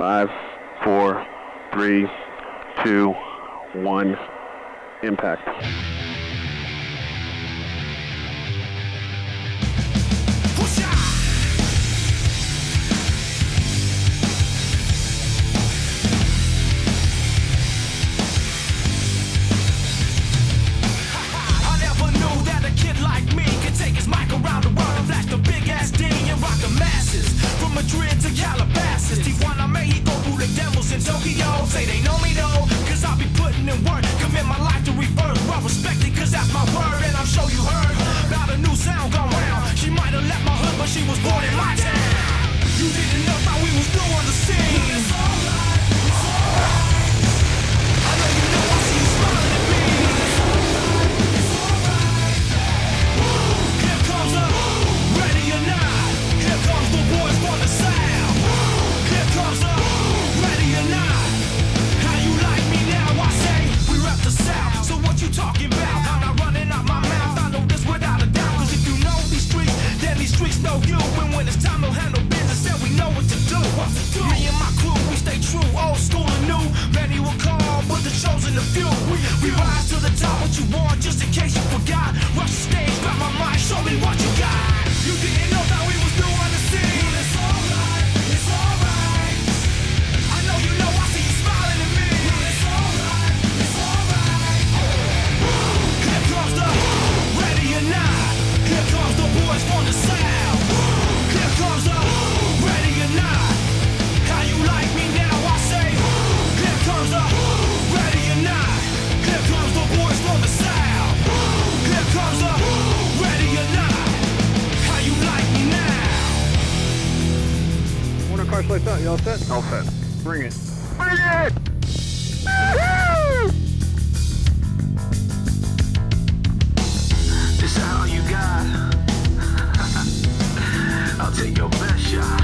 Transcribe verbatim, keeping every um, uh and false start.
Five, four, three, two, one, impact. Madrid to Calabasas, Tijuana, Mexico, through the devils in Tokyo. Say they know me though, cause I'll be putting in work. Commit my life to rebirth, well respected cause that's my word. And I'm sure you heard about a new sound gone round. She might have left my hood, but she was born in my town. You didn't know how we was new on the scene. It's alright, it's alright. I know you know I see you smiling at me. It's alright, it's alright. Here comes the ready or not. Here comes the boys from the south. Here comes the ready or not. How you like me now? I say we rep the south. So what you talking about? I'm not running out my mouth. I know this without a doubt. Cause if you know these streets, then these streets know you. And when it's time to handle business, then we know what to do. Me and my crew, we stay true, old school and new. Many will call, but the chosen the few. We rise to the top. What you want, just in case you forgot. Rush the stage, grab my mic, show me what you got. You didn't know that we was new on the scene. It's alright, it's alright. I know you know I see you smiling at me. It's alright, it's alright. Here comes the ready or not. Here comes the boys from the south. Here comes the ready or not. How you like me now? I say. Here comes the ready or not. Here comes the boys from the south. Here comes the ready or not. How you like me now? Warner car lights out. You all set? All set. Bring it. Bring it! Woo-hoo! This is all you got. I'll take your best shot.